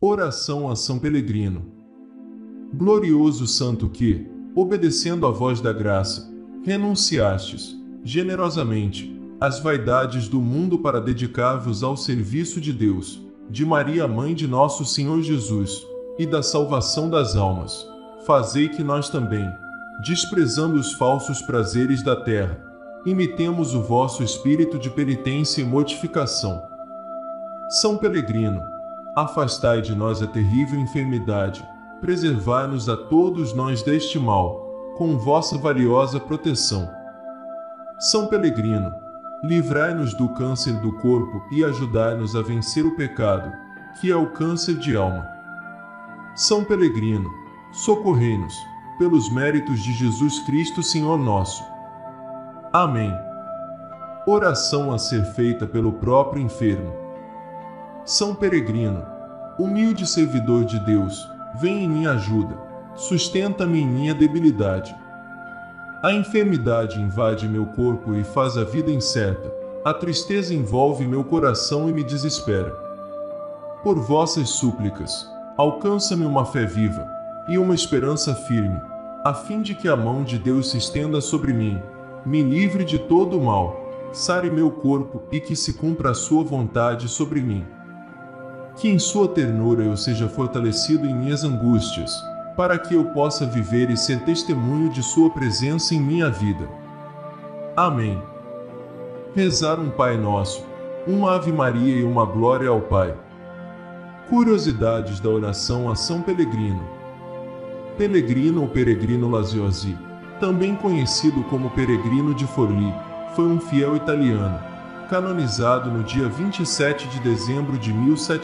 Oração a São Pelegrino. Glorioso santo que, obedecendo à voz da graça, renunciastes, generosamente, às vaidades do mundo para dedicar-vos ao serviço de Deus, de Maria, mãe de nosso Senhor Jesus, e da salvação das almas, fazei que nós também, desprezando os falsos prazeres da terra, imitemos o vosso espírito de penitência e mortificação. São Pelegrino, afastai de nós a terrível enfermidade, preservai-nos a todos nós deste mal, com vossa valiosa proteção. São Pelegrino, livrai-nos do câncer do corpo e ajudai-nos a vencer o pecado, que é o câncer de alma. São Pelegrino, socorrei-nos, pelos méritos de Jesus Cristo, Senhor nosso. Amém. Oração a ser feita pelo próprio enfermo. São Peregrino, humilde servidor de Deus, vem em minha ajuda, sustenta-me em minha debilidade. A enfermidade invade meu corpo e faz a vida incerta, a tristeza envolve meu coração e me desespera. Por vossas súplicas, alcança-me uma fé viva e uma esperança firme, a fim de que a mão de Deus se estenda sobre mim, me livre de todo o mal, sare meu corpo e que se cumpra a sua vontade sobre mim. Que em sua ternura eu seja fortalecido em minhas angústias, para que eu possa viver e ser testemunho de sua presença em minha vida. Amém. Rezar um Pai Nosso, uma Ave Maria e uma Glória ao Pai. Curiosidades da oração a São Pelegrino. Pelegrino ou Peregrino Laziosi, também conhecido como Peregrino de Forlì, foi um fiel italiano, canonizado no dia 27 de dezembro de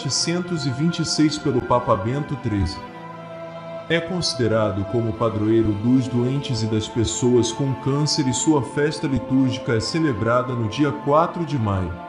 1726 pelo Papa Bento XIII. É considerado como padroeiro dos doentes e das pessoas com câncer e sua festa litúrgica é celebrada no dia 4 de maio.